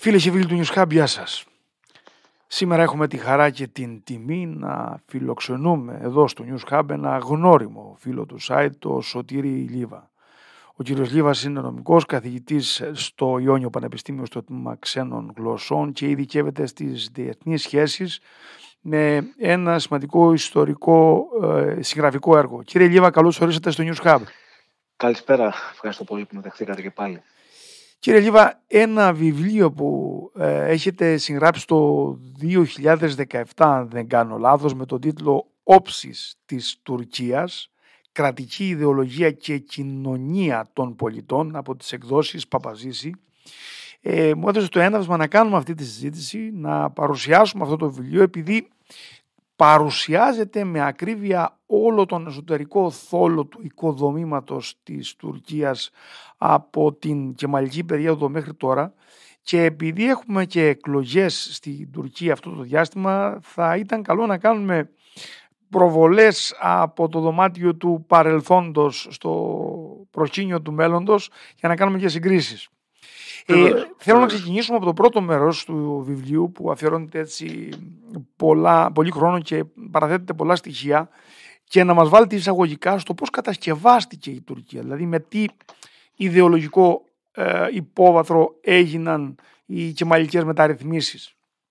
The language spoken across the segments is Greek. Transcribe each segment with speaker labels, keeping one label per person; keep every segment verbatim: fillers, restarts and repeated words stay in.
Speaker 1: Φίλες και φίλοι του News Hub, γεια σας. Σήμερα έχουμε τη χαρά και την τιμή να φιλοξενούμε εδώ στο News Hub ένα γνώριμο φίλο του site, το Σωτήρη Λίβα. Ο κύριος Λίβας είναι νομικός, καθηγητής στο Ιόνιο Πανεπιστήμιο στο τμήμα Ξένων Γλωσσών και ειδικεύεται στις διεθνείς σχέσεις με ένα σημαντικό ιστορικό ε, συγγραφικό έργο. Κύριε Λίβα, καλώς ορίσατε στο News Hub.
Speaker 2: Καλησπέρα. Ευχαριστώ πολύ που με δεχτήκατε και πάλι.
Speaker 1: Κύριε Λίβα, ένα βιβλίο που ε, έχετε συγγράψει το δύο χιλιάδες δεκαεπτά, αν δεν κάνω λάθος, με τον τίτλο «Όψεις της Τουρκίας, κρατική ιδεολογία και κοινωνία των πολιτών» από τις εκδόσεις Παπαζήση, ε, μου έδωσε το έναυσμα να κάνουμε αυτή τη συζήτηση, να παρουσιάσουμε αυτό το βιβλίο, επειδή παρουσιάζεται με ακρίβεια όλο τον εσωτερικό θόλο του οικοδομήματος της Τουρκίας από την κεμαλική περίοδο μέχρι τώρα, και επειδή έχουμε και εκλογές στην Τουρκία αυτό το διάστημα, θα ήταν καλό να κάνουμε προβολές από το δωμάτιο του παρελθόντος στο προσκήνιο του μέλλοντος για να κάνουμε και συγκρίσεις. Ε, θέλω να ξεκινήσουμε από το πρώτο μέρος του βιβλίου που αφιερώνεται έτσι πολλά, πολύ χρόνο και παραθέτεται πολλά στοιχεία, και να μας βάλετε εισαγωγικά στο πώς κατασκευάστηκε η Τουρκία, δηλαδή με τι ιδεολογικό ε, υπόβαθρο έγιναν οι κεμαλικές μεταρρυθμίσεις.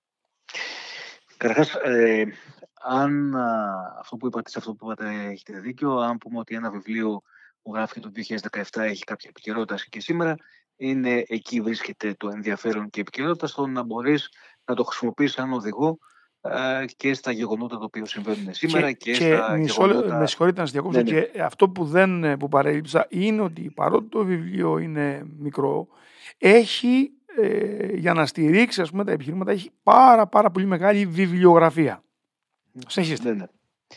Speaker 2: Καταρχάς, ε, αν α, αυτό που είπατε, σε αυτό που είπατε έχετε δίκιο, αν πούμε ότι ένα βιβλίο που γράφει το δύο χιλιάδες δεκαεπτά έχει κάποια επικαιρότητα και σήμερα, είναι εκεί βρίσκεται το ενδιαφέρον και η επικαιρότητα, στο να μπορείς να το χρησιμοποιείς σαν οδηγό ε, και στα γεγονότα τα οποία συμβαίνουν σήμερα και, και, και στα
Speaker 1: μισό,
Speaker 2: γεγονότα...
Speaker 1: Με συγχωρείτε να σας διακόψω, ναι, ναι. Και αυτό που, δεν, που παρέλειψα είναι ότι παρότι το βιβλίο είναι μικρό, έχει ε, για να στηρίξει, ας πούμε, τα επιχειρήματα, έχει πάρα, πάρα πολύ μεγάλη βιβλιογραφία. Συνεχίστε.
Speaker 2: Ναι, ναι.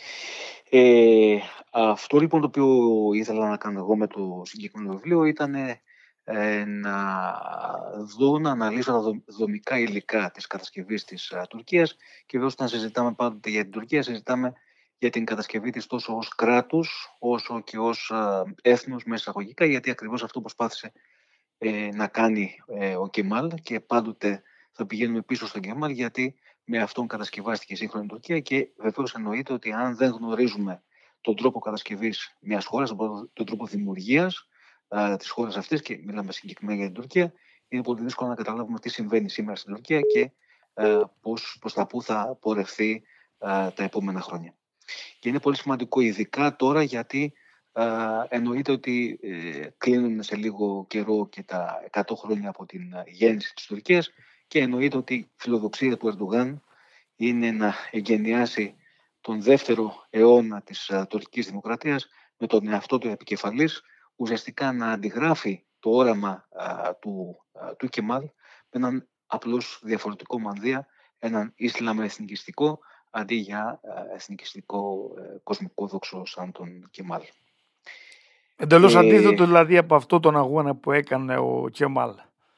Speaker 2: Ε, αυτό λοιπόν το οποίο ήθελα να κάνω εγώ με το συγκεκριμένο βιβλίο ήταν ε, να δω, να αναλύσω τα δομικά υλικά της κατασκευής της α, Τουρκίας, και βέβαια όταν συζητάμε πάντοτε για την Τουρκία, συζητάμε για την κατασκευή της τόσο ως κράτους όσο και ως α, έθνος μέσα εισαγωγικά, γιατί ακριβώς αυτό προσπάθησε ε, να κάνει ε, ο Κεμάλ, και πάντοτε θα πηγαίνουμε πίσω στον Κεμάλ, γιατί με αυτόν κατασκευάστηκε η σύγχρονη Τουρκία, και βεβαίως εννοείται ότι αν δεν γνωρίζουμε τον τρόπο κατασκευής μιας χώρας, τον τρόπο δημιουργίας α, της χώρας αυτής, και μιλάμε συγκεκριμένα για την Τουρκία, είναι πολύ δύσκολο να καταλάβουμε τι συμβαίνει σήμερα στην Τουρκία και α, πώς, προς τα πού θα πορευθεί α, τα επόμενα χρόνια. Και είναι πολύ σημαντικό ειδικά τώρα, γιατί α, εννοείται ότι ε, κλείνουν σε λίγο καιρό και τα εκατό χρόνια από την γέννηση της Τουρκίας, και εννοείται ότι η φιλοδοξία του Ερντογάν είναι να εγκαινιάσει τον δεύτερο αιώνα της α, τουρκικής δημοκρατίας με τον εαυτό του επικεφαλής, ουσιαστικά να αντιγράφει το όραμα α, του, α, του Κεμάλ με έναν απλώς διαφορετικό μανδύα, έναν Ισλάμ εθνικιστικό αντί για α, εθνικιστικό ε, κοσμικό δόξο σαν τον Κεμάλ.
Speaker 1: Εντελώς ε... αντίθετο δηλαδή από αυτό τον αγώνα που έκανε ο Κεμάλ.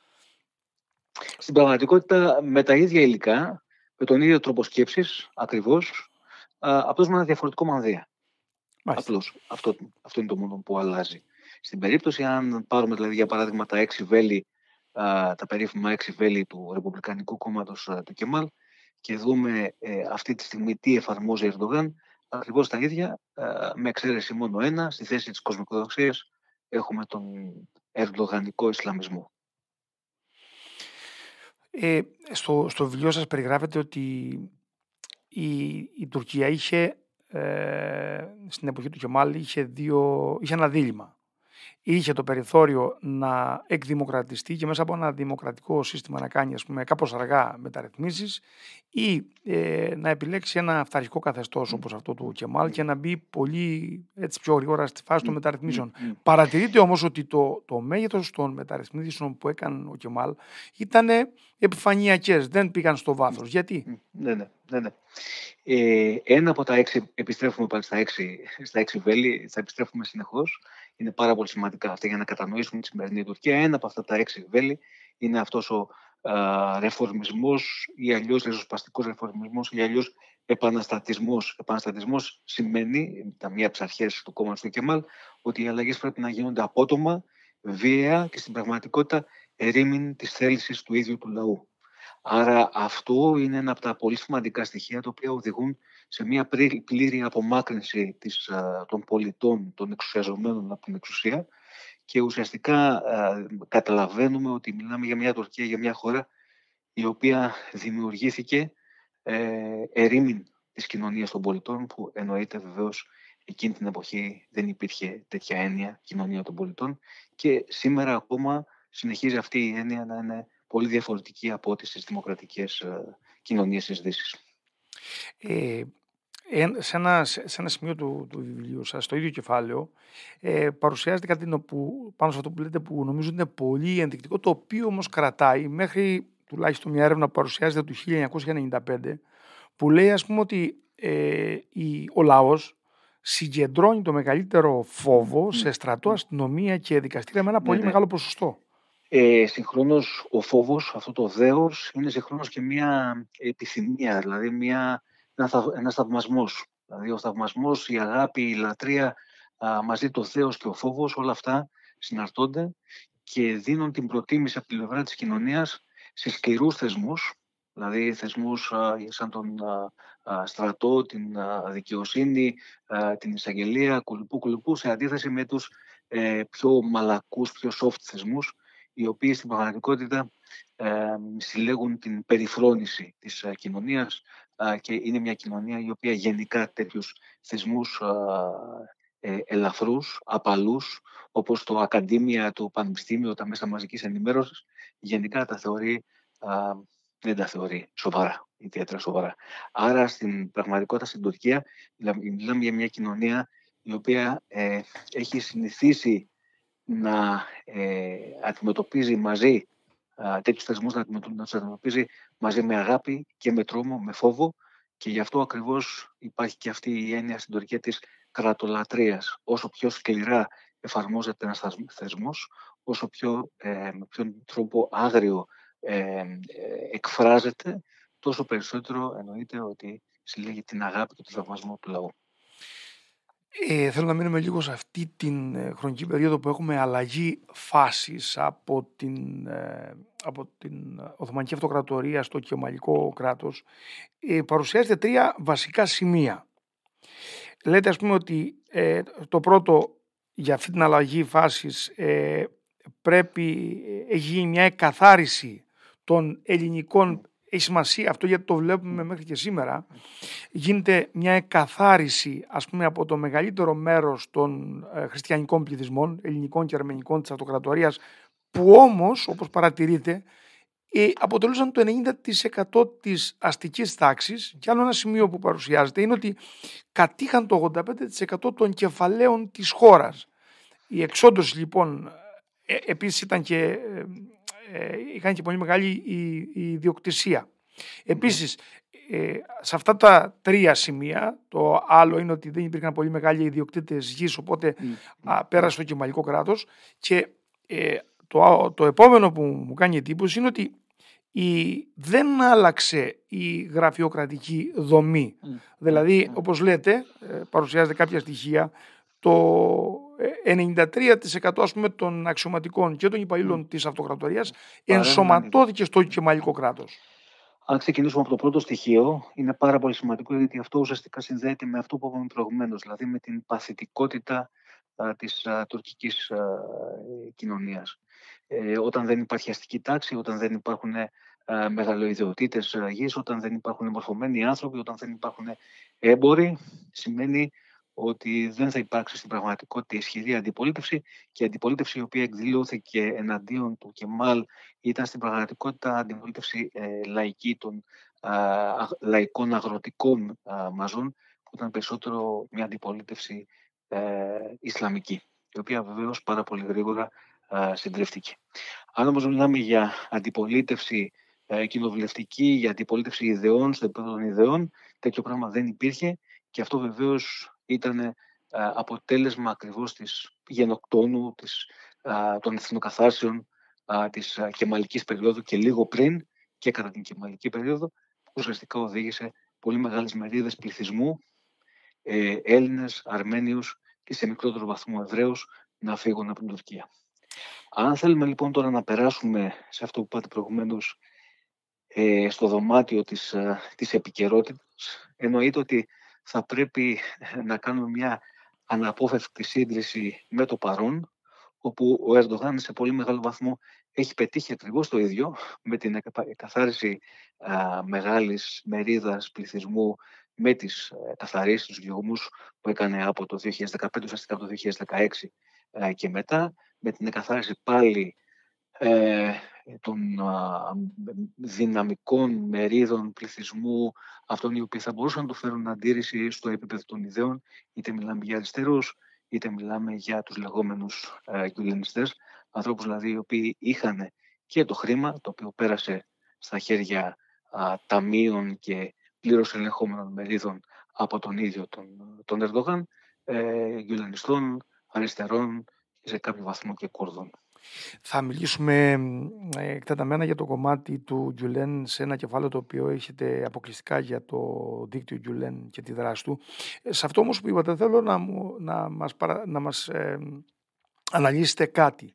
Speaker 2: Στην πραγματικότητα με τα ίδια υλικά, με τον ίδιο τρόπο σκέψης ακριβώς, α, απλώς με ένα διαφορετικό μανδύα. Απλώς. Αυτό, αυτό είναι το μόνο που αλλάζει. Στην περίπτωση, αν πάρουμε δηλαδή για παράδειγμα τα έξι βέλη, α, τα περίφημα έξι βέλη του Ρεπουμπλικανικού Κόμματος α, του Κεμάλ, και δούμε ε, αυτή τη στιγμή τι εφαρμόζει ο Ερντογάν, ακριβώς τα ίδια, α, με εξαίρεση μόνο ένα, στη θέση της κοσμικοδοξίας έχουμε τον ερντογανικό Ισλαμισμό.
Speaker 1: Ε, στο, στο βιβλίο σας περιγράφεται ότι η, η Τουρκία είχε, ε, στην εποχή του Κεμάλ, είχε, δύο, είχε ένα δίλημμα. Είχε το περιθώριο να εκδημοκρατιστεί και μέσα από ένα δημοκρατικό σύστημα να κάνει, ας πούμε, κάπως αργά μεταρρυθμίσεις, ή ε, να επιλέξει ένα αυταρχικό καθεστώς όπως αυτό του Κεμάλ και να μπει πολύ έτσι, πιο γρήγορα στη φάση των μεταρρυθμίσεων. Mm. Παρατηρείται όμως ότι το, το μέγεθος των μεταρρυθμίσεων που έκανε ο Κεμάλ ήταν επιφανειακές, δεν πήγαν στο βάθος. Γιατί?
Speaker 2: Ναι, ναι, ναι, ναι. Ε, ένα από τα έξι, επιστρέφουμε πάλι στα έξι, στα έξι βέλη, θα επιστρέφουμε συνεχώς. Είναι πάρα πολύ σημαντικά αυτά για να κατανοήσουμε τη σημερινή Τουρκία. Ένα από αυτά τα έξι βέλη είναι αυτός ο α, ρεφορμισμός, ή αλλιώς ριζοσπαστικός ρεφορμισμός, ή αλλιώς επαναστατισμός. Επαναστατισμός σημαίνει, τα μία από τις αρχές του κόμματος του Κεμάλ, ότι οι αλλαγές πρέπει να γίνονται απότομα, βίαια και στην πραγματικότητα ερήμην της θέλησης του ίδιου του λαού. Άρα αυτό είναι ένα από τα πολύ σημαντικά στοιχεία τα οποία οδηγούν σε μια πλήρη απομάκρυνση της, των πολιτών, των εξουσιαζομένων από την εξουσία, και ουσιαστικά α, καταλαβαίνουμε ότι μιλάμε για μια Τουρκία, για μια χώρα η οποία δημιουργήθηκε ε, ερήμην της κοινωνίας των πολιτών, που εννοείται βεβαίως εκείνη την εποχή δεν υπήρχε τέτοια έννοια κοινωνία των πολιτών, και σήμερα ακόμα συνεχίζει αυτή η έννοια να είναι πολύ διαφορετική από ό,τι στις δημοκρατικές ε, κοινωνίες της Δύσης.
Speaker 1: Ε, σε, ένα, σε ένα σημείο του, του βιβλίου σας, στο ίδιο κεφάλαιο, ε, παρουσιάζεται κάτι που, πάνω σε αυτό που λέτε, που νομίζω είναι πολύ ενδεικτικό, το οποίο όμως κρατάει μέχρι τουλάχιστον μια έρευνα που παρουσιάζεται το χίλια εννιακόσια ενενήντα πέντε, που λέει, ας πούμε, ότι ε, η, ο λαός συγκεντρώνει το μεγαλύτερο φόβο σε στρατό, αστυνομία και δικαστήρια με ένα πολύ
Speaker 2: ναι, ναι.
Speaker 1: μεγάλο ποσοστό.
Speaker 2: Ε, συγχρόνως ο φόβος, αυτό το δέος, είναι συγχρόνως και μια επιθυμία, δηλαδή μια, ένα, ένας θαυμασμός. Δηλαδή ο θαυμασμός, η αγάπη, η λατρεία, α, μαζί το δέος και ο φόβος, όλα αυτά συναρτώνται και δίνουν την προτίμηση από την πλευρά της κοινωνίας σε σκληρούς θεσμούς, δηλαδή θεσμούς α, σαν τον α, α, στρατό, την α, δικαιοσύνη, α, την εισαγγελία, κουλουπού κουλουπού, σε αντίθεση με τους ε, πιο μαλακούς, πιο soft θεσμούς, οι οποίοι στην πραγματικότητα ε, συλλέγουν την περιφρόνηση της ε, κοινωνίας ε, και είναι μια κοινωνία η οποία γενικά τέτοιους θεσμούς ε, ε, ελαφρούς, απαλούς, όπως το ακαδήμια, το πανεπιστήμιο, τα μέσα μαζικής ενημέρωσης, γενικά τα θεωρεί, ε, δεν τα θεωρεί σοβαρά, ιδιαίτερα σοβαρά. Άρα στην πραγματικότητα στην Τουρκία μιλάμε για μια κοινωνία η οποία ε, έχει συνηθίσει να ε, αντιμετωπίζει μαζί α, τέτοιους θεσμούς, να, να τους αντιμετωπίζει μαζί με αγάπη και με τρόμο, με φόβο, και γι' αυτό ακριβώς υπάρχει και αυτή η έννοια στην Τουρκία της κρατολατρείας. Όσο πιο σκληρά εφαρμόζεται ένας θεσμός, όσο πιο, ε, με ποιον τρόπο άγριο ε, ε, εκφράζεται, τόσο περισσότερο εννοείται ότι συλλέγει την αγάπη και τον θαυμασμό του λαού.
Speaker 1: Ε, θέλω να μείνουμε λίγο σε αυτή την ε, χρονική περίοδο που έχουμε αλλαγή φάσης από την, ε, από την Οθωμανική Αυτοκρατορία στο Κεμαλικό κράτος. Ε, παρουσιάζεται τρία βασικά σημεία. Λέτε, ας πούμε, ότι ε, το πρώτο, για αυτή την αλλαγή φάσης ε, πρέπει, έχει γίνει μια εκαθάριση των ελληνικών. Έχει σημασία αυτό γιατί το βλέπουμε μέχρι και σήμερα. Γίνεται μια εκαθάριση, ας πούμε, από το μεγαλύτερο μέρος των ε, χριστιανικών πληθυσμών, ελληνικών και αρμενικών της Αυτοκρατορίας, που όμως, όπως παρατηρείτε, ε, αποτελούσαν το ενενήντα τοις εκατό της αστικής τάξης. Και άλλο ένα σημείο που παρουσιάζεται είναι ότι κατήχαν το ογδόντα πέντε τοις εκατό των κεφαλαίων της χώρας. Η εξόντωση λοιπόν ε, επίσης ήταν και, ε, ε, είχαν και πολύ μεγάλη η, η ιδιοκτησία. Επίσης, ε, σε αυτά τα τρία σημεία, το άλλο είναι ότι δεν υπήρχαν πολύ μεγάλοι ιδιοκτήτες γης, οπότε mm. α, πέρασε το Κεμαλικό κράτος. Και ε, το, το επόμενο που μου κάνει εντύπωση είναι ότι η, δεν άλλαξε η γραφειοκρατική δομή. Mm. Δηλαδή, mm. όπως λέτε, ε, παρουσιάζεται κάποια στοιχεία, το ενενήντα τρία τοις εκατό ας πούμε, των αξιωματικών και των υπαλλήλων mm. της Αυτοκρατορίας ενσωματώθηκε στο Κεμαλικό κράτος.
Speaker 2: Αν ξεκινήσουμε από το πρώτο στοιχείο, είναι πάρα πολύ σημαντικό, γιατί αυτό ουσιαστικά συνδέεται με αυτό που είπαμε προηγουμένως, δηλαδή με την παθητικότητα α, της α, τουρκικής α, κοινωνίας. Ε, όταν δεν υπάρχει αστική τάξη, όταν δεν υπάρχουν α, μεγαλοειδιοτήτες γης, όταν δεν υπάρχουν μορφωμένοι άνθρωποι, όταν δεν υπάρχουν έμποροι, σημαίνει ότι δεν θα υπάρξει στην πραγματικότητα ισχυρή αντιπολίτευση, και η αντιπολίτευση η οποία εκδηλώθηκε εναντίον του Κεμάλ ήταν στην πραγματικότητα αντιπολίτευση ε, λαϊκή των α, λαϊκών αγροτικών α, μαζών, που ήταν περισσότερο μια αντιπολίτευση ε, ισλαμική, η οποία βεβαίως πάρα πολύ γρήγορα α, συντρίφτηκε. Αν όμως μιλάμε για αντιπολίτευση ε, κοινοβουλευτική, για αντιπολίτευση ιδεών, στο επίπεδο των ιδεών, τέτοιο πράγμα δεν υπήρχε, και αυτό βεβαίως ήταν α, αποτέλεσμα ακριβώς της γενοκτόνου, της, α, των εθνοκαθάρσεων α, της α, κεμαλικής περίοδου, και λίγο πριν και κατά την κεμαλική περίοδο, που ουσιαστικά οδήγησε πολύ μεγάλες μερίδες πληθυσμού, ε, Έλληνες, Αρμένιους και σε μικρότερο βαθμό Εβραίους, να φύγουν από την Τουρκία. Αν θέλουμε λοιπόν τώρα να περάσουμε σε αυτό που είπατε προηγουμένως, ε, στο δωμάτιο της, ε, της επικαιρότητας, εννοείται ότι θα πρέπει να κάνουμε μια αναπόφευκτη σύγκριση με το παρόν, όπου ο Ερντογάν σε πολύ μεγάλο βαθμό έχει πετύχει ακριβώς το ίδιο, με την εκαθάριση α, μεγάλης μερίδας πληθυσμού, με τις ε, καθαρίσεις, τους διωγμούς που έκανε από το δύο χιλιάδες δεκαπέντε, ουσιαστικά από το δύο χιλιάδες δεκαέξι ε, και μετά, με την εκαθάριση πάλι ε, των α, δυναμικών μερίδων πληθυσμού, αυτών οι οποίοι θα μπορούσαν να το φέρουν αντίρρηση στο επίπεδο των ιδεών, είτε μιλάμε για αριστερούς, είτε μιλάμε για τους λεγόμενους ε, γκουλενιστές, ανθρώπους δηλαδή οι οποίοι είχαν και το χρήμα, το οποίο πέρασε στα χέρια α, ταμείων και πλήρως ελεγχόμενων μερίδων από τον ίδιο τον, τον Ερντογάν, ε, γκουλενιστών, αριστερών και σε κάποιο βαθμό και Κούρδων.
Speaker 1: Θα μιλήσουμε ε, εκτεταμένα για το κομμάτι του Γκιουλέν σε ένα κεφάλαιο το οποίο έχετε αποκλειστικά για το δίκτυο Γκιουλέν και τη δράση του. Σε αυτό όμως που είπατε θέλω να, μου, να μας, παρα, να μας ε, αναλύσετε κάτι.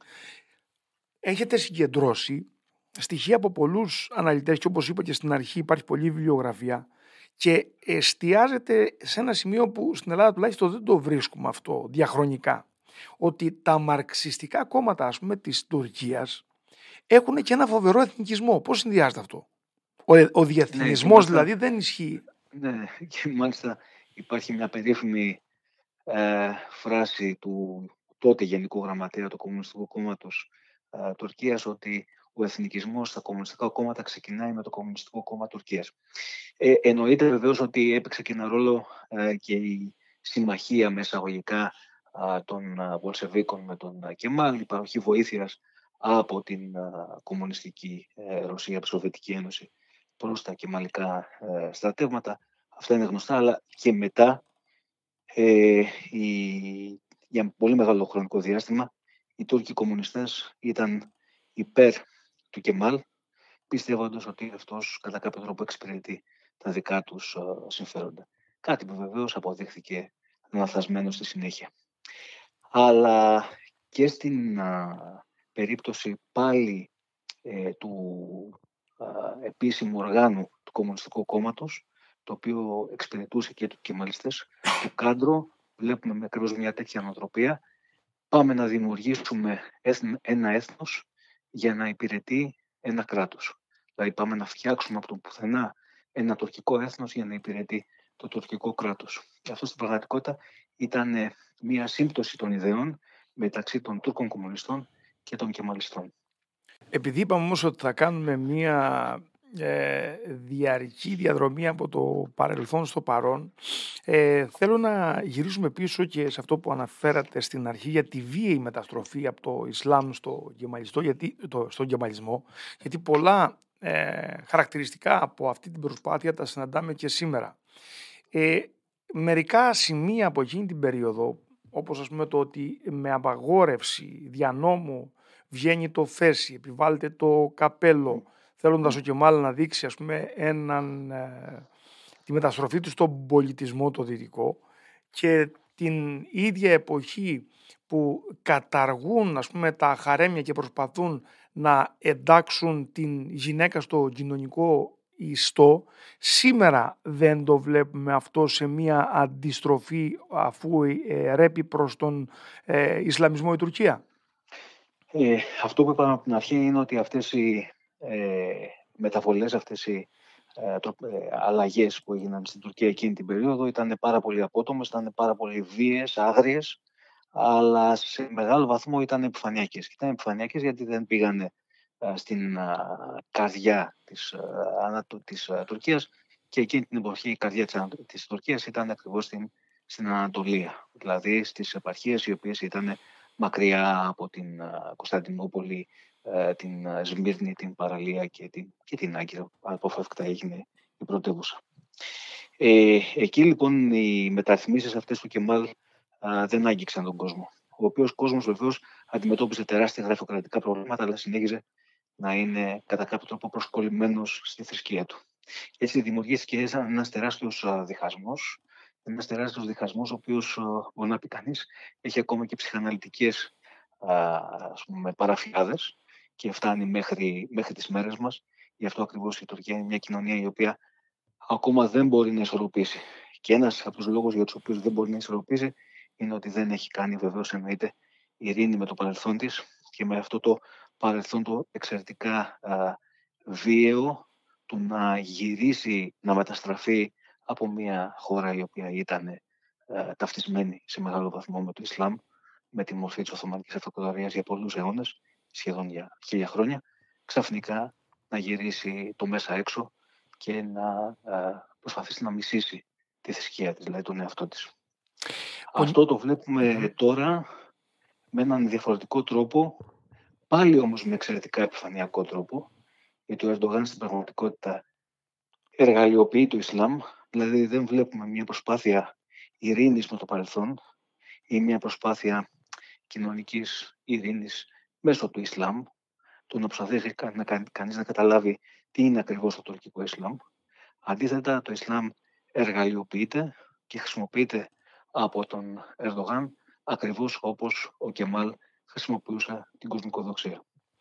Speaker 1: Έχετε συγκεντρώσει στοιχεία από πολλούς αναλυτές και όπως είπα και στην αρχή υπάρχει πολλή βιβλιογραφία και εστιάζεται σε ένα σημείο που στην Ελλάδα τουλάχιστον δεν το βρίσκουμε αυτό διαχρονικά. Ότι τα μαρξιστικά κόμματα, ας πούμε, της Τουρκίας έχουν και ένα φοβερό εθνικισμό. Πώς συνδυάζεται αυτό? Ο, ο διεθνισμός ναι, δηλαδή δεν ισχύει.
Speaker 2: Ναι, και μάλιστα υπάρχει μια περίφημη ε, φράση του τότε Γενικού Γραμματέα του Κομμουνιστικού Κόμματος ε, Τουρκίας, ότι ο εθνικισμός στα κομμουνιστικά κόμματα ξεκινάει με το Κομμουνιστικό Κόμμα Τουρκίας. Ε, εννοείται βεβαίως ότι έπαιξε και ένα ρόλο ε, και η συμμαχία με εισαγωγικά ε, των Βολσεβίκων με τον Κεμάλ, η παροχή βοήθειας από την ε, κομμουνιστική ε, Ρωσία, τη Σοβιετική Ένωση, προς τα κεμαλικά ε, στρατεύματα. Αυτά είναι γνωστά, αλλά και μετά, ε, η, για πολύ μεγάλο χρονικό διάστημα, οι Τούρκοι κομμουνιστές ήταν υπέρ του Κεμάλ, πιστεύοντας ότι αυτός κατά κάποιο τρόπο εξυπηρετεί τα δικά τους ε, συμφέροντα. Κάτι που βεβαίως αποδείχθηκε λανθασμένο στη συνέχεια. Αλλά και στην α, περίπτωση πάλι ε, του α, επίσημου οργάνου του Κομμουνιστικού Κόμματος, το οποίο εξυπηρετούσε και τους κεμαλιστές, του κάντρο, βλέπουμε με ακριβώς μια τέτοια νοοτροπία. Πάμε να δημιουργήσουμε ένα έθνος για να υπηρετεί ένα κράτος. Δηλαδή πάμε να φτιάξουμε από το πουθενά ένα τουρκικό έθνος για να υπηρετεί το τουρκικό κράτος. Και αυτό στην πραγματικότητα ήταν μια σύμπτωση των ιδεών μεταξύ των Τούρκων κομμουνιστών και των κεμαλιστών.
Speaker 1: Επειδή είπαμε όμως ότι θα κάνουμε μια ε, διαρκή διαδρομή από το παρελθόν στο παρόν, ε, θέλω να γυρίσουμε πίσω και σε αυτό που αναφέρατε στην αρχή για τη βίαιη μεταστροφή από το Ισλάμ στο γεμαλισμό, γιατί, το, στον γεμαλισμό, γιατί πολλά ε, χαρακτηριστικά από αυτή την προσπάθεια τα συναντάμε και σήμερα. Ε, μερικά σημεία από εκείνη την περίοδο, όπως ας πούμε το ότι με απαγόρευση δια νόμου βγαίνει το φέρσι, επιβάλλεται το καπέλο, θέλοντας ο Κεμάλ να δείξει ας πούμε έναν, ε, τη μεταστροφή του στον πολιτισμό το δυτικό, και την ίδια εποχή που καταργούν ας πούμε τα χαρέμια και προσπαθούν να εντάξουν την γυναίκα στο κοινωνικό ιστό, σήμερα δεν το βλέπουμε αυτό σε μια αντιστροφή αφού ε, ρέπει προς τον ε, Ισλαμισμό η Τουρκία?
Speaker 2: Ε, αυτό που είπαμε από την αρχή είναι ότι αυτές οι ε, μεταβολές, αυτές οι ε, ε, αλλαγές που έγιναν στην Τουρκία εκείνη την περίοδο ήταν πάρα πολύ απότομες, ήταν πάρα πολύ βίαιες, άγριες, αλλά σε μεγάλο βαθμό ήταν επιφανειακές. Ήταν επιφανειακές γιατί δεν πήγανε ε, στην ε, καρδιά της, ε, της ε, Τουρκίας, και εκείνη την εποχή η καρδιά της, της Τουρκίας ήταν ακριβώς στην, στην Ανατολία, δηλαδή στις επαρχίες οι οποίες ήταν μακριά από την Κωνσταντινούπολη, την Σμύρνη, την Παραλία και την, και την Άγκυρα, αποφεύκτα έγινε η πρωτεύουσα. Ε, εκεί λοιπόν οι μεταρρυθμίσεις αυτές του Κεμάλ α, δεν άγγιξαν τον κόσμο, ο οποίος κόσμος βεβαίως αντιμετώπιζε τεράστια γραφειοκρατικά προβλήματα, αλλά συνέχιζε να είναι κατά κάποιο τρόπο προσκολλημένος στη θρησκεία του. Έτσι δημιουργήθηκε ένας τεράστιος διχασμός, ένας τεράστιος διχασμός, ο οποίος, μπορεί να πει κανείς, έχει ακόμα και ψυχαναλυτικές ας πούμε, παραφιάδες και φτάνει μέχρι, μέχρι τις μέρες μας, Γι' αυτό ακριβώς η Τουρκία είναι μια κοινωνία η οποία ακόμα δεν μπορεί να ισορροπήσει. Και ένας από τους λόγους για τους οποίους δεν μπορεί να ισορροπήσει είναι ότι δεν έχει κάνει, βεβαίως εννοείται, ειρήνη με το παρελθόν της και με αυτό το παρελθόν το εξαιρετικά α, βίαιο του να γυρίσει, να μεταστραφεί από μια χώρα η οποία ήταν α, ταυτισμένη σε μεγάλο βαθμό με το Ισλάμ, με τη μορφή της Οθωμανικής Αυτοκρατορίας για πολλούς αιώνες, σχεδόν για χίλια χρόνια, ξαφνικά να γυρίσει το μέσα έξω και να α, προσπαθήσει να μισήσει τη θρησκεία της, δηλαδή τον εαυτό της.
Speaker 1: Πολύ...
Speaker 2: Αυτό το βλέπουμε mm-hmm. τώρα με έναν διαφορετικό τρόπο, πάλι όμως με εξαιρετικά επιφανειακό τρόπο, γιατί ο Ερντογάν στην πραγματικότητα εργαλειοποιεί το Ισλάμ, δηλαδή δεν βλέπουμε μια προσπάθεια ειρήνης με το παρελθόν ή μια προσπάθεια κοινωνικής ειρήνης μέσω του Ισλάμ, το να προσπαθήσει να, κανείς να καταλάβει τι είναι ακριβώς το τουρκικό Ισλάμ. Αντίθετα, το Ισλάμ εργαλειοποιείται και χρησιμοποιείται από τον Ερντογάν ακριβώς όπως ο Κεμάλ χρησιμοποιούσε την κοσμικοδοξία.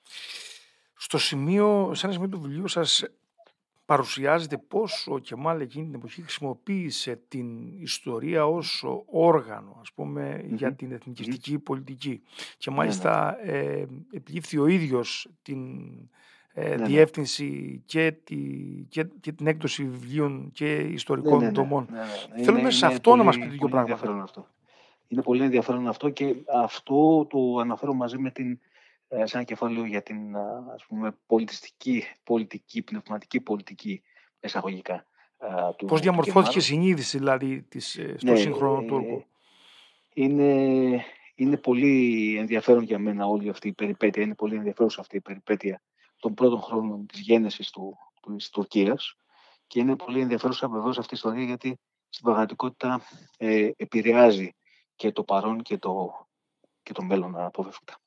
Speaker 1: Στο σημείο, σε ένα σημείο του βιβλίου σας παρουσιάζεται πώς ο Κεμάλ εκείνη την εποχή χρησιμοποίησε την ιστορία ως όργανο, ας πούμε, mm-hmm. για την εθνικιστική mm-hmm. πολιτική. Και μάλιστα yeah, ε, επιλήφθη ο ίδιος την ε, yeah, διεύθυνση και, τη, και, και την έκδοση βιβλίων και ιστορικών yeah, τομών. Yeah, yeah, yeah. Θέλουμε είναι, σε είναι αυτό πολύ, να μας πείτε δύο πράγματα.
Speaker 2: Αυτό. Είναι πολύ ενδιαφέρον αυτό και αυτό το αναφέρω μαζί με την σε ένα κεφάλαιο για την, ας πούμε, πολιτιστική, πολιτική, πνευματική πολιτική εισαγωγικά. Του,
Speaker 1: Πώς διαμορφώθηκε η συνείδηση δηλαδή της, στο ναι, σύγχρονο ε, Τούρκο.
Speaker 2: Είναι, είναι πολύ ενδιαφέρον για μένα όλη αυτή η περιπέτεια, είναι πολύ ενδιαφέρουσα αυτή η περιπέτεια των πρώτων χρόνων της γέννησης του, του, της Τουρκίας και είναι πολύ ενδιαφέρουσα βεβαίως αυτή η ιστορία γιατί στην πραγματικότητα ε, επηρεάζει και το παρόν και το, και το μέλλον αποφεύγτα.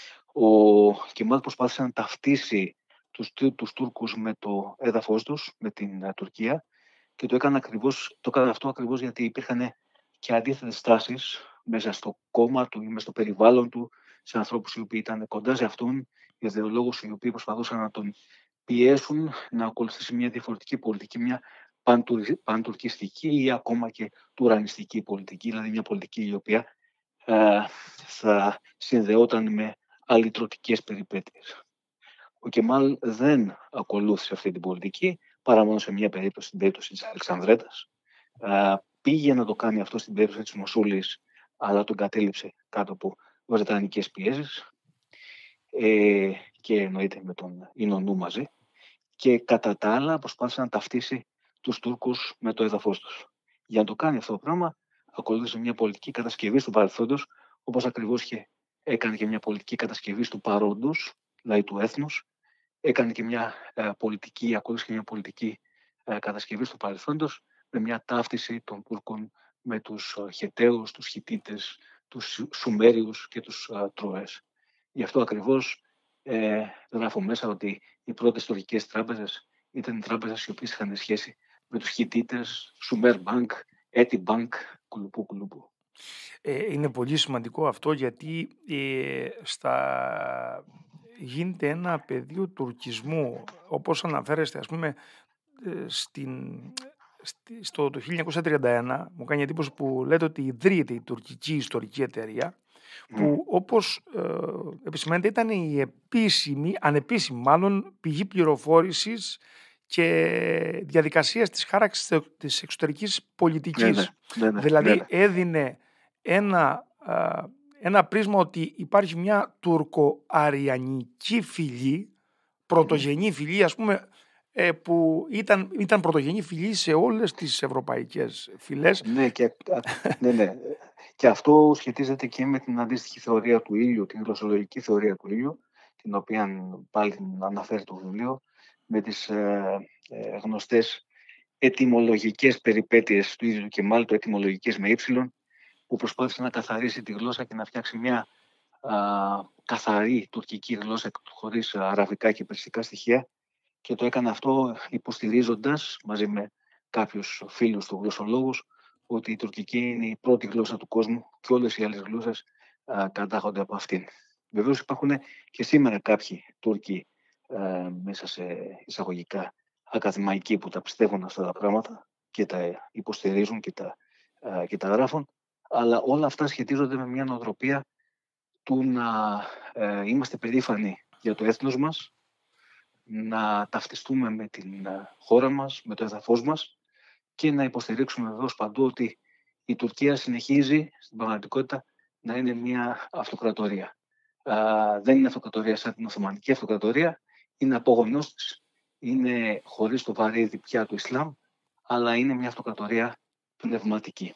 Speaker 2: Ο Κεμάλ προσπάθησε να ταυτίσει τους, τους Τούρκους με το έδαφος τους, με την uh, Τουρκία και το έκανε, ακριβώς, το έκανε αυτό ακριβώς γιατί υπήρχαν και αντίθετες τάσεις μέσα στο κόμμα του ή μέσα στο περιβάλλον του σε ανθρώπους οι οποίοι ήταν κοντά σε αυτόν, για ιδεολόγους οι οποίοι προσπαθούσαν να τον πιέσουν να ακολουθήσει μια διαφορετική πολιτική, μια παντουρκιστική ή ακόμα και τουρανιστική πολιτική, δηλαδή μια πολιτική η οποία uh, θα συνδεόταν με αλυτρωτικές περιπέτειες. Ο Κεμάλ δεν ακολούθησε αυτή την πολιτική, παρά μόνο σε μια περίπτωση, στην περίπτωση της Αλεξανδρέτας. Uh, πήγε να το κάνει αυτό στην περίπτωση της Μοσούλης, αλλά τον κατέληψε κάτω από βρετανικές πιέσεις ε, και εννοείται με τον Ινωνού μαζί και κατά τα άλλα προσπάθησε να ταυτίσει τους Τούρκους με το έδαφος τους. Για να το κάνει αυτό το πράγμα, ακολούθησε μια πολιτική κατασκευή του παρελθόντος, όπως ακριβώς και έκανε και μια πολιτική κατασκευή του παρόντος, δηλαδή του έθνους, έκανε και μια ε, πολιτική, ακολούθησε και μια πολιτική ε, κατασκευή του παρελθόντος, με μια ταύτιση των Τούρκων με τους Χεταίους, τους Χιτίτες, τους Σουμέριους και τους uh, Τρώες. Γι' αυτό ακριβώς ε, γράφω μέσα ότι οι πρώτες τουρκικές τράπεζες ήταν οι τράπεζες οι οποίες είχαν σχέση με τους Χιτίτες, Σουμέρ Bank, Έτι Bank, κουλουπού κουλουπού.
Speaker 1: Ε, είναι πολύ σημαντικό αυτό γιατί ε, στα... γίνεται ένα πεδίο τουρκισμού, όπως αναφέρεστε, ας πούμε, ε, στην... στο το χίλια εννιακόσια τριάντα ένα μου κάνει εντύπωση που λέτε ότι ιδρύεται η τουρκική ιστορική εταιρεία που mm. όπως ε, επισημαίνεται ήταν η επίσημη, ανεπίσημη μάλλον πηγή πληροφόρησης και διαδικασίας της χάραξης της εξωτερικής πολιτικής. Ναι, ναι, ναι, δηλαδή ναι. έδινε ένα, ε, ένα πρίσμα ότι υπάρχει μια τουρκο-αριανική φυλή, πρωτογενή mm. φυλή, ας πούμε, που ήταν, ήταν πρωτογενή φυλή σε όλες τις ευρωπαϊκές φυλές.
Speaker 2: Ναι και, ναι, ναι. και αυτό σχετίζεται και με την αντίστοιχη θεωρία του ήλιου, την γλωσσολογική θεωρία του ήλιου, την οποία πάλι την αναφέρει το βιβλίο, με τις ε, ε, γνωστές ετυμολογικές περιπέτειες του ίδιου του Κεμάλ, το ετυμολογικές με ύψιλον, που προσπάθησε να καθαρίσει τη γλώσσα και να φτιάξει μια α, καθαρή τουρκική γλώσσα χωρίς αραβικά και περσικά στοιχεία. Και το έκανε αυτό υποστηρίζοντας μαζί με κάποιους φίλους του γλωσσολόγους ότι η τουρκική είναι η πρώτη γλώσσα του κόσμου και όλες οι άλλες γλώσσες α, κατάγονται από αυτήν. Βεβαίως υπάρχουν και σήμερα κάποιοι Τούρκοι ε, μέσα σε εισαγωγικά ακαδημαϊκοί που τα πιστεύουν αυτά τα πράγματα και τα υποστηρίζουν και τα, ε, και τα γράφουν, αλλά όλα αυτά σχετίζονται με μια νοοτροπία του να ε, είμαστε περήφανοι για το έθνος μας, να ταυτιστούμε με την χώρα μας, με το έδαφος μας και να υποστηρίξουμε βεβαίως παντού ότι η Τουρκία συνεχίζει στην πραγματικότητα να είναι μια αυτοκρατορία. Α, δεν είναι αυτοκρατορία σαν την Οθωμανική αυτοκρατορία, είναι απόγονός της, είναι χωρίς το βαρύδι πια του Ισλάμ, αλλά είναι μια αυτοκρατορία πνευματική.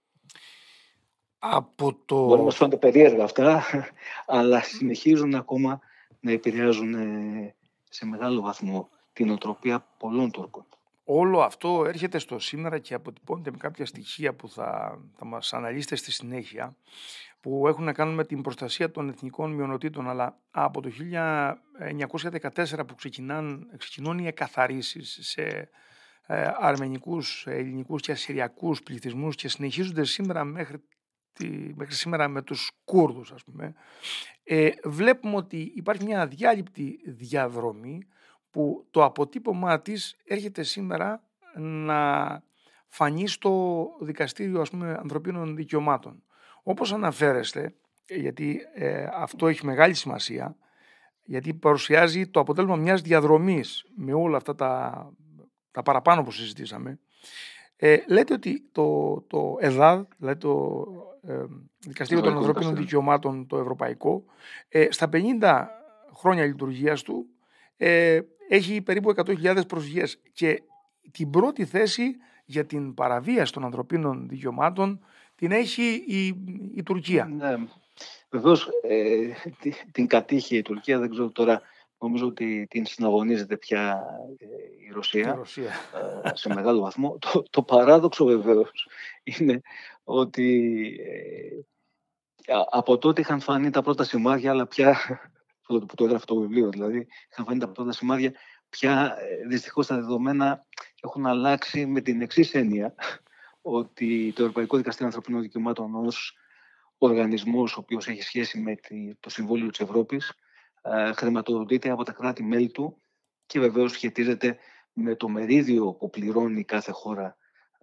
Speaker 1: Από το...
Speaker 2: Μπορεί να μας φαίνονται περίεργα αυτά, αλλά συνεχίζουν ακόμα να επηρεάζουν σε μεγάλο βαθμό την οτροπία πολλών Τούρκων.
Speaker 1: Όλο αυτό έρχεται στο σήμερα και αποτυπώνεται με κάποια στοιχεία που θα, θα μας αναλύσετε στη συνέχεια, που έχουν να κάνουν με την προστασία των εθνικών μειονοτήτων, αλλά από το χίλια εννιακόσια δεκατέσσερα που ξεκινάν, ξεκινούν οι εκαθαρίσεις σε ε, αρμενικούς, ελληνικούς και ασσυριακούς πληθυσμούς και συνεχίζονται σήμερα μέχρι, τη, μέχρι σήμερα με τους Κούρδους, ας πούμε, ε, βλέπουμε ότι υπάρχει μια αδιάλειπτη διαδρομή που το αποτύπωμά της έρχεται σήμερα να φανεί στο Δικαστήριο, ας πούμε, Ανθρωπίνων Δικαιωμάτων. Όπως αναφέρεστε, γιατί ε, αυτό έχει μεγάλη σημασία, γιατί παρουσιάζει το αποτέλεσμα μιας διαδρομής με όλα αυτά τα, τα παραπάνω που συζητήσαμε. Ε, λέτε ότι το, το ΕΔΑΔ, δηλαδή το ε, Δικαστήριο των Ανθρωπίνων Δικαιωμάτων, το Ευρωπαϊκό, ε, στα πενήντα χρόνια λειτουργίας του, ε, έχει περίπου εκατό χιλιάδες προσφυγές και την πρώτη θέση για την παραβίαση των ανθρωπίνων δικαιωμάτων την έχει η, η Τουρκία.
Speaker 2: Ναι, βεβαίως ε, την κατήχε η Τουρκία, δεν ξέρω τώρα, νομίζω ότι την συναγωνίζεται πια ε, η Ρωσία,
Speaker 1: η Ρωσία.
Speaker 2: Ε, σε μεγάλο βαθμό. Το, το παράδοξο βεβαίως είναι ότι ε, από τότε είχαν φανεί τα πρώτα σημάδια, αλλά πια, που το έγραφε το βιβλίο δηλαδή, είχαν φανεί τα πρώτα σημάδια, πια δυστυχώς τα δεδομένα έχουν αλλάξει με την εξής έννοια, ότι το Ευρωπαϊκό Δικαστήριο Ανθρωπίνων Δικαιωμάτων ως οργανισμός ο οποίος έχει σχέση με το Συμβούλιο της Ευρώπης χρηματοδοτείται από τα κράτη-μέλη του και βεβαίως σχετίζεται με το μερίδιο που πληρώνει κάθε χώρα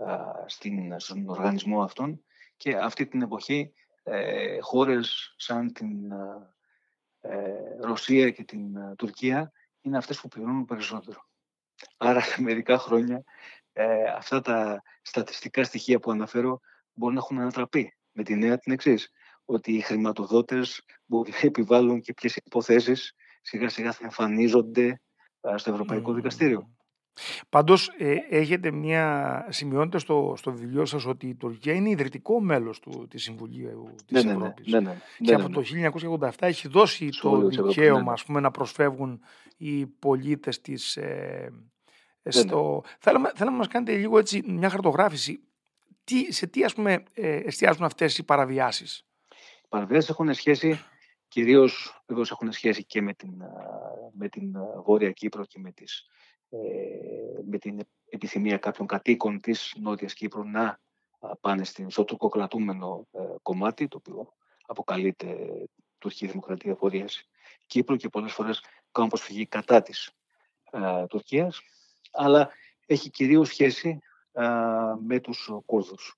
Speaker 2: στον οργανισμό αυτόν, και αυτή την εποχή ε, χώρες σαν την ε, Ρωσία και την ε, Τουρκία είναι αυτές που πληρώνουν περισσότερο. Άρα σε μερικά χρόνια ε, αυτά τα στατιστικά στοιχεία που αναφέρω μπορούν να έχουν ανατραπεί με τη νέα την εξής, ότι οι χρηματοδότες μπορεί να επιβάλλουν και ποιες υποθέσεις σιγά σιγά θα εμφανίζονται ε, στο Ευρωπαϊκό mm. Δικαστήριο.
Speaker 1: Πάντως ε, έχετε μια σημειώνετε στο, στο βιβλίο σας ότι η Τουρκία είναι ιδρυτικό μέλος του, της Συμβουλίου της
Speaker 2: ναι,
Speaker 1: Ευρώπης.
Speaker 2: Ναι, ναι, ναι,
Speaker 1: και
Speaker 2: ναι,
Speaker 1: από
Speaker 2: ναι.
Speaker 1: το χίλια εννιακόσια ογδόντα επτά έχει δώσει το δικαίωμα, ναι. ας πούμε, να προσφεύγουν οι πολίτες της... Ε, στο... ναι. Θέλαμε, θέλαμε να μας κάνετε λίγο έτσι μια χαρτογράφηση. Τι, σε τι, ας πούμε, ε, εστιάζουν αυτές οι παραβιάσεις?
Speaker 2: Οι παραβιάσεις έχουν σχέση... Κυρίως βεβαίως έχουν σχέση και με την, με την Βόρεια Κύπρο και με, τις, ε, με την επιθυμία κάποιων κατοίκων της Νότιας Κύπρου να πάνε στην, στο τουρκοκρατούμενο ε, κομμάτι, το οποίο αποκαλείται Τουρκική Δημοκρατία Βορειάς Κύπρου, και πολλές φορές κάνουν προσφυγή κατά της ε, Τουρκίας, αλλά έχει κυρίως σχέση ε, με τους Κούρδους.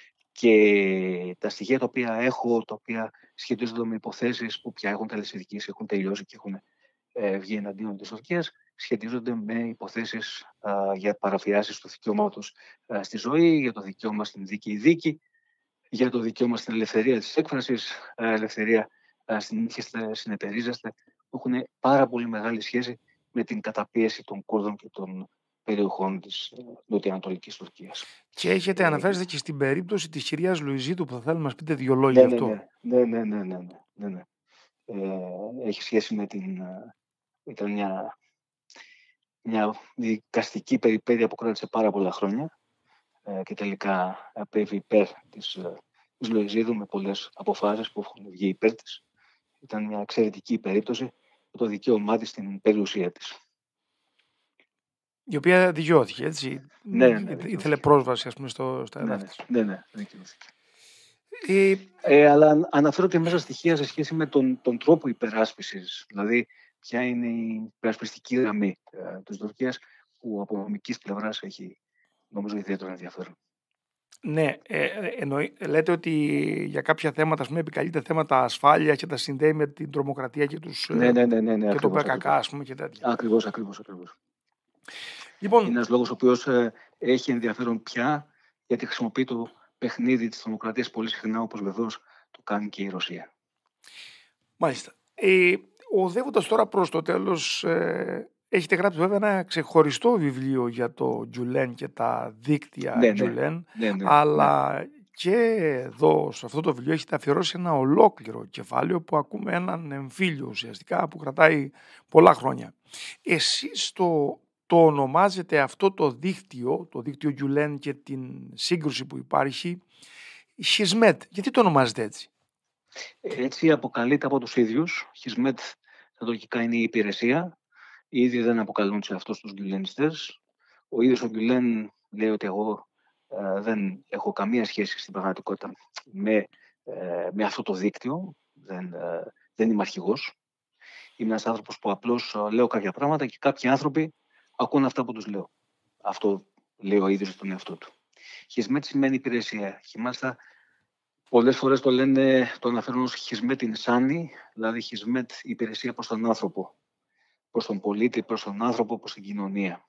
Speaker 2: Και τα στοιχεία τα οποία έχω, τα οποία σχετίζονται με υποθέσεις που πια έχουν τελεσιδικήσει, έχουν τελειώσει και έχουν ε, βγει εναντίον της Τουρκίας, σχετίζονται με υποθέσεις α, για παραβιάσεις του δικαιώματος α, στη ζωή, για το δικαίωμα στην δίκαιη δίκη, για το δικαίωμα στην ελευθερία της έκφρασης, α, ελευθερία α, στην ήσυχη συνεταιρίζεστε, που έχουν πάρα πολύ μεγάλη σχέση με την καταπίεση των Κούρδων και των περιοχών της νοτιοανατολικής Τουρκίας.
Speaker 1: Και έχετε αναφέρεστε και στην περίπτωση της κυρίας Λουιζίτου, που θα θέλουμε να μας πείτε δύο λόγια
Speaker 2: ναι,
Speaker 1: γι' αυτό.
Speaker 2: Ναι, ναι, ναι, ναι, ναι, ναι, ναι. Ε, έχει σχέση με την... Ήταν μια, μια δικαστική περιπέτεια που κράτησε πάρα πολλά χρόνια ε, και τελικά απέβη υπέρ της, της Λουιζίδου με πολλές αποφάσεις που έχουν βγει υπέρ της. Ήταν μια εξαιρετική περίπτωση με το δικαίωμά της στην περιουσία της.
Speaker 1: Η οποία δικαιώθηκε, έτσι.
Speaker 2: Ναι, ναι, δικαιώθηκε.
Speaker 1: Ήθελε πρόσβαση, ας πούμε, στο, στα
Speaker 2: ναι,
Speaker 1: εδάφη.
Speaker 2: Ναι, ναι, δικαιώθηκε.
Speaker 1: Ε,
Speaker 2: ε, αλλά αναφέρω και μέσα στοιχεία σε σχέση με τον, τον τρόπο υπεράσπισης. Δηλαδή, ποια είναι η υπερασπιστική γραμμή ε, της Τουρκίας, που από νομικής πλευράς έχει, νομίζω, ιδιαίτερο ενδιαφέρον.
Speaker 1: Ναι, ε, εννοεί, λέτε ότι για κάποια θέματα, ας πούμε, επικαλείται θέματα ασφάλειας και τα συνδέει με την τρομοκρατία και, τους,
Speaker 2: Ναι, ναι, ναι, ναι, ναι,
Speaker 1: και
Speaker 2: ακριβώς,
Speaker 1: το πε κα κα, ας πούμε, και τέτοια.
Speaker 2: Ακριβώς, ακριβώς, ακριβώς.
Speaker 1: Λοιπόν,
Speaker 2: είναι ένας λόγος ο οποίος ε, έχει ενδιαφέρον πια, γιατί χρησιμοποιεί το παιχνίδι της τρομοκρατίας πολύ συχνά, όπως βεβαίως το κάνει και η Ρωσία.
Speaker 1: Μάλιστα. Ε, οδεύοντας τώρα προς το τέλος, ε, έχετε γράψει βέβαια ένα ξεχωριστό βιβλίο για το Γκιουλέν και τα δίκτυα
Speaker 2: Ναι, ναι,
Speaker 1: Γκιουλέν,
Speaker 2: ναι, ναι,
Speaker 1: αλλά και εδώ σε αυτό το βιβλίο έχετε αφιερώσει ένα ολόκληρο κεφάλαιο που ακούμε έναν εμφύλιο ουσιαστικά που κρατάει πολλά χρόνια. Εσείς το, το ονομάζετε αυτό το δίκτυο, το δίκτυο Γκιουλέν και την σύγκρουση που υπάρχει, Χισμέτ. Γιατί το ονομάζετε έτσι?
Speaker 2: Έτσι αποκαλείται από τους ίδιους. Χισμέτ στα τουρκικά είναι η υπηρεσία. Οι ίδιοι δεν αποκαλούν σε αυτούς τους γκιουλενιστές. Ο ίδιος ο Γκιουλέν λέει ότι εγώ ε, δεν έχω καμία σχέση στην πραγματικότητα με, ε, με αυτό το δίκτυο. Δεν, ε, δεν είμαι αρχηγός. Είμαι ένας άνθρωπος που απλώς ε, λέω κάποια πράγματα και κάποιοι άνθρωποι ακούν αυτά που τους λέω. Αυτό λέει ο ίδιος τον εαυτό του. Χισμέτ σημαίνει υπηρεσία. Και μάλιστα πολλές φορές το λένε, το αναφέρουν ως χισμέτ ινσάνι, δηλαδή χισμέτ υπηρεσία προς τον άνθρωπο, προς τον πολίτη, προς τον άνθρωπο, προς την κοινωνία.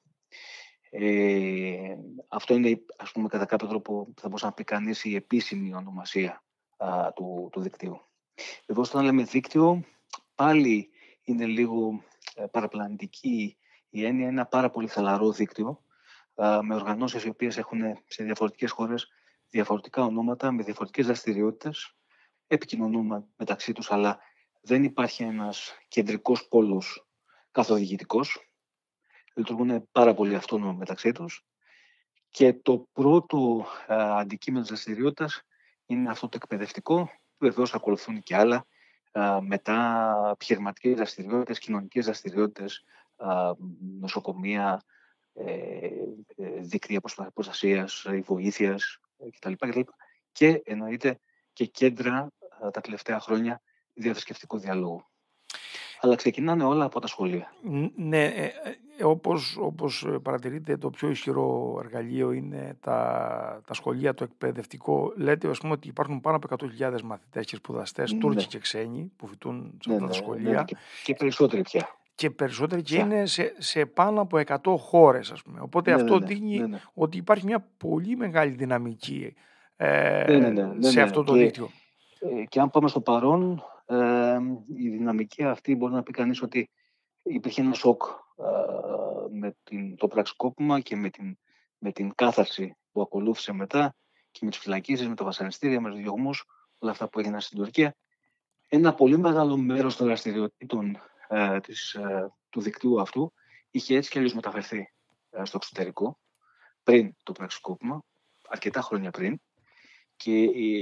Speaker 2: Ε, αυτό είναι, ας πούμε, κατά κάποιο τρόπο θα μπορούσε να πει κανείς η επίσημη ονομασία α, του, του δικτύου. Εδώ όταν λέμε δίκτυο, πάλι είναι λίγο ε, παραπλανητική η έννοια. Είναι ένα πάρα πολύ χαλαρό δίκτυο, α, με οργανώσεις οι οποίες έχουν σε διαφορετικές χώρες διαφορετικά ονόματα, με διαφορετικές δραστηριότητες, επικοινωνούν μεταξύ τους, αλλά δεν υπάρχει ένας κεντρικός πόλος καθοδηγητικός. Λειτουργούν πάρα πολύ αυτόνομα μεταξύ τους. Και το πρώτο α, αντικείμενο της δραστηριότητας είναι αυτό το εκπαιδευτικό, που βεβαίως ακολουθούν και άλλα, α, μετά επιχειρηματικές δραστηριότητες, κοινωνικές δραστηριότητες, α, νοσοκομεία, ε, δίκτυα προστασίας, βοήθειας κτλ. κτλ. Και εννοείται και κέντρα τα τελευταία χρόνια διαθρησκευτικού διαλόγου. Αλλά ξεκινάνε όλα από τα σχολεία.
Speaker 1: Ναι, ε, ε, όπως, όπως παρατηρείτε, το πιο ισχυρό εργαλείο είναι τα, τα σχολεία, το εκπαιδευτικό. Λέτε, ας πούμε, ότι υπάρχουν πάνω από εκατό χιλιάδες μαθητές και σπουδαστές, ναι, Τούρκοι και ξένοι, που φοιτούν σε
Speaker 2: ναι,
Speaker 1: αυτά
Speaker 2: ναι,
Speaker 1: τα σχολεία.
Speaker 2: Ναι, και, και περισσότεροι πια.
Speaker 1: Και περισσότεροι
Speaker 2: πια.
Speaker 1: Και είναι σε, σε πάνω από εκατό χώρες, ας πούμε. Οπότε
Speaker 2: ναι,
Speaker 1: αυτό
Speaker 2: ναι, ναι,
Speaker 1: δείχνει
Speaker 2: ναι, ναι.
Speaker 1: ότι υπάρχει μια πολύ μεγάλη δυναμική ε,
Speaker 2: ναι, ναι, ναι, ναι,
Speaker 1: σε
Speaker 2: ναι.
Speaker 1: αυτό το
Speaker 2: και,
Speaker 1: δίκτυο.
Speaker 2: Ε, και αν πάμε στο παρόν, ε, η δυναμική αυτή μπορεί να πει κανείς ότι υπήρχε ένα σοκ ε, με την, το πραξικόπημα και με την, με την κάθαρση που ακολούθησε μετά και με τις φυλακίσεις, με τα βασανιστήρια, με τους διωγμούς, όλα αυτά που έγιναν στην Τουρκία. Ένα πολύ μεγάλο μέρος των δραστηριοτήτων ε, της, ε, του δικτύου αυτού είχε έτσι κι αλλιώς μεταφερθεί ε, στο εξωτερικό πριν το πραξικόπημα, αρκετά χρόνια πριν, και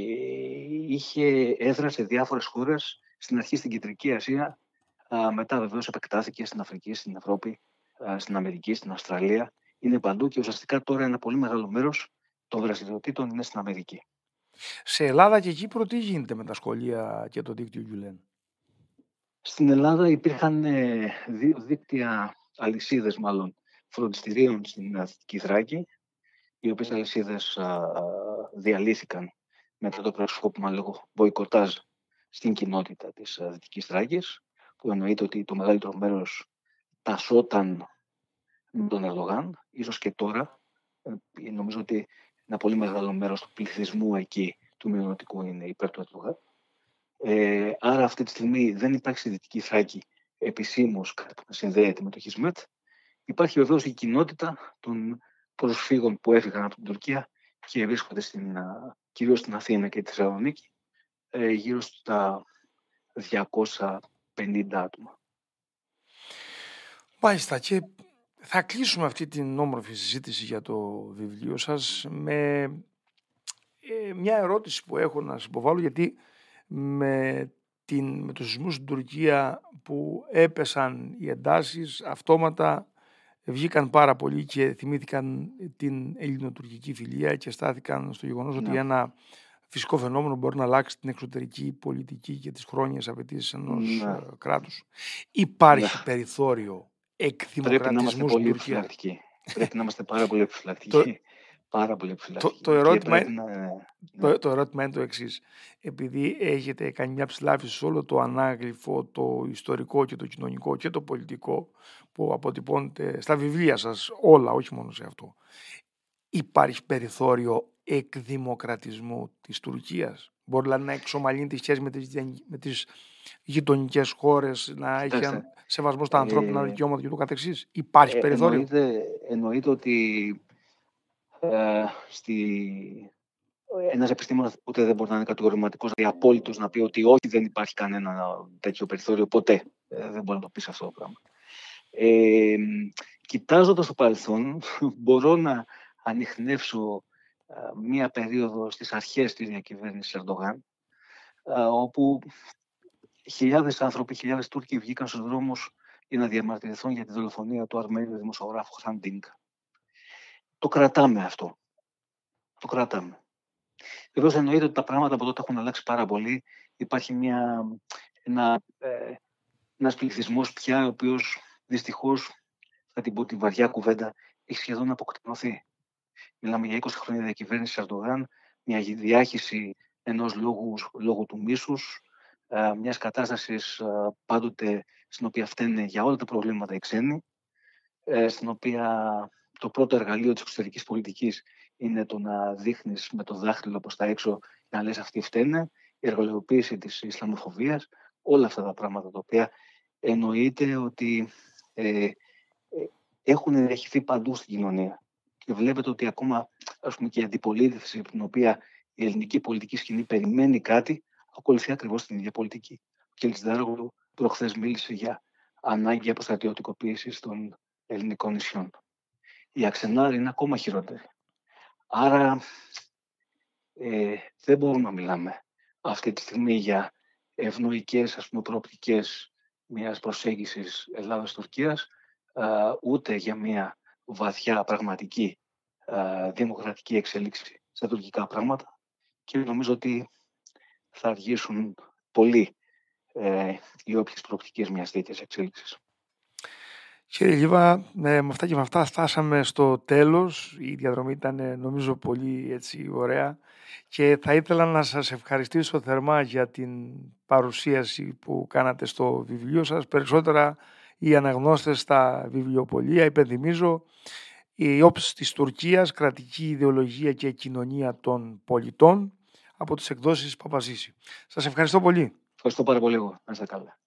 Speaker 2: είχε έδρα σε διάφορες χώρες, στην αρχή στην Κεντρική Ασία, μετά βεβαίως επεκτάθηκε στην Αφρική, στην Ευρώπη, στην Αμερική, στην Αυστραλία. Είναι παντού και ουσιαστικά τώρα ένα πολύ μεγάλο μέρος των δραστηριοτήτων είναι στην Αμερική.
Speaker 1: Σε Ελλάδα και Κύπρο τι γίνεται με τα σχολεία και το δίκτυο Γκιουλέν?
Speaker 2: Στην Ελλάδα υπήρχαν δύο δίκτυα, αλυσίδες μάλλον, φροντιστηρίων στην Δυτική Θράκη, οι οποίες αλυσίδες διαλύθηκαν μετά το πραξικόπημα λόγω μποϊκοτάζ στην κοινότητα της Δυτικής Θράκης, που εννοείται ότι το μεγαλύτερο μέρος τασσόταν με τον Ερδογάν, ίσως και τώρα. Νομίζω ότι ένα πολύ μεγάλο μέρος του πληθυσμού εκεί, του μειονοτικού, είναι υπέρ του Ερδογάν. Ε, άρα αυτή τη στιγμή δεν υπάρχει στη Δυτική Θράκη επισήμως κάτι που να συνδέεται με το Χισμέτ. Υπάρχει βεβαίως η κοινότητα των προσφύγων που έφυγαν από την Τουρκία και βρίσκονται στην, κυρίως στην Αθήνα και τη Θεσσαλονίκη, ε, γύρω στα διακόσια πενήντα άτομα.
Speaker 1: Μάλιστα, και θα κλείσουμε αυτή την όμορφη συζήτηση για το βιβλίο σας με ε, μια ερώτηση που έχω να σας υποβάλω, γιατί με, την, με τους σεισμούς στην Τουρκία που έπεσαν οι εντάσεις, αυτόματα βγήκαν πάρα πολλοί και θυμήθηκαν την ελληνοτουρκική φιλία και στάθηκαν στο γεγονός, ναι, ότι ένα φυσικό φαινόμενο μπορεί να αλλάξει την εξωτερική πολιτική και τις χρόνιες απαιτήσεις ενός
Speaker 2: Ναι.
Speaker 1: ε, κράτους. Υπάρχει
Speaker 2: Ναι.
Speaker 1: περιθώριο
Speaker 2: Πρέπει να είμαστε
Speaker 1: εκδημοκρατισμού στην
Speaker 2: πολύ
Speaker 1: Τουρκία.
Speaker 2: επιφυλακτικοί. Πρέπει να είμαστε πάρα πολύ
Speaker 1: Το,
Speaker 2: επιφυλακτικοί. Πάρα πολύ
Speaker 1: το,
Speaker 2: επιφυλακτικοί.
Speaker 1: το,
Speaker 2: Και
Speaker 1: ερώτημα,
Speaker 2: πρέπει να.
Speaker 1: το,
Speaker 2: Ναι.
Speaker 1: το ερώτημα είναι το εξής. Επειδή έχετε κάνει μια ψηλάφιση σε όλο το ανάγλυφο, το ιστορικό και το κοινωνικό και το πολιτικό που αποτυπώνεται στα βιβλία σας όλα, όχι μόνο σε αυτό. Υπάρχει περιθώριο εκδημοκρατισμού της Τουρκίας? Μπορεί δηλαδή να εξομαλύνει τις σχέσεις με τις, με τις γειτονικές χώρες, να έχει
Speaker 2: Κοιτάξτε,
Speaker 1: σεβασμό στα ανθρώπινα
Speaker 2: ε,
Speaker 1: δικαιώματα και το καθεξής? Υπάρχει
Speaker 2: ε,
Speaker 1: περιθώριο?
Speaker 2: εννοείται, εννοείται ότι ε, στη, ένας επιστήμονας ούτε δεν μπορεί να είναι κατηγορηματικός, δηλαδή απόλυτος να πει ότι όχι, δεν υπάρχει κανένα τέτοιο περιθώριο ποτέ. Ε, δεν μπορεί να το πει αυτό το πράγμα. Ε, κοιτάζοντας το παρελθόν, μπορώ να ανιχνεύσω ε, μία περίοδο στις αρχές της διακυβέρνησης Ερντογάν, ε, όπου χιλιάδες άνθρωποι, χιλιάδες Τούρκοι βγήκαν στους δρόμους για να διαμαρτυρηθούν για τη δολοφονία του Αρμένιου δημοσιογράφου Χραντίνγκ. Το κρατάμε αυτό. Το κρατάμε. Βεβαίως εννοείται ότι τα πράγματα από τότε έχουν αλλάξει πάρα πολύ. Υπάρχει μια, ένα, ε, ένας πληθυσμός πια, ο οποίος δυστυχώς, θα την πω τη βαριά κουβέντα, έχει σχεδόν αποκτηνωθεί. Μιλάμε για είκοσι χρόνια διακυβέρνηση Ερντογάν, μια διάχυση ενός λόγου, λόγου του μίσους, ε, μιας κατάστασης ε, πάντοτε στην οποία φταίνε για όλα τα προβλήματα οι ξένοι, ε, στην οποία το πρώτο εργαλείο της εξωτερικής πολιτικής είναι το να δείχνεις με το δάχτυλο προς τα έξω και να λες αυτοί φταίνε, η εργαλειοποίηση της Ισλαμοφοβίας, όλα αυτά τα πράγματα τα οποία εννοείται ότι ε, ε, έχουν διαχυθεί παντού στην κοινωνία. Και βλέπετε ότι ακόμα, ας πούμε, και η αντιπολίτευση, την οποία η ελληνική πολιτική σκηνή περιμένει κάτι, ακολουθεί ακριβώς την ίδια πολιτική. Ο Κέλης Δάργολου προχθές μίλησε για ανάγκη αποστρατιωτικοποίησης των ελληνικών νησιών. Οι Αξενάροι είναι ακόμα χειρότεροι. Άρα ε, δεν μπορούμε να μιλάμε αυτή τη στιγμή για ευνοϊκές, ας πούμε, προοπτικές μιας προσέγγισης Ελλάδας-Τουρκίας, ούτε για μια βαθιά πραγματική α, δημοκρατική εξέλιξη στα τουρκικά πράγματα, και νομίζω ότι θα αργήσουν πολύ ε, οι όποιες προοπτικές μιας τέτοιας εξέλιξης.
Speaker 1: Κύριε Λίβα, με αυτά και με αυτά φτάσαμε στο τέλος. Η διαδρομή ήταν, νομίζω, πολύ έτσι ωραία και θα ήθελα να σας ευχαριστήσω θερμά για την παρουσίαση που κάνατε στο βιβλίο σας. Περισσότερα οι αναγνώστες στα βιβλιοπωλεία. Υπενθυμίζω, η όψη της Τουρκίας, κρατική ιδεολογία και κοινωνία των πολιτών, από τις εκδόσεις Παπαζήση. Σας ευχαριστώ πολύ.
Speaker 2: Ευχαριστώ πάρα πολύ εγώ. Να είστε καλά.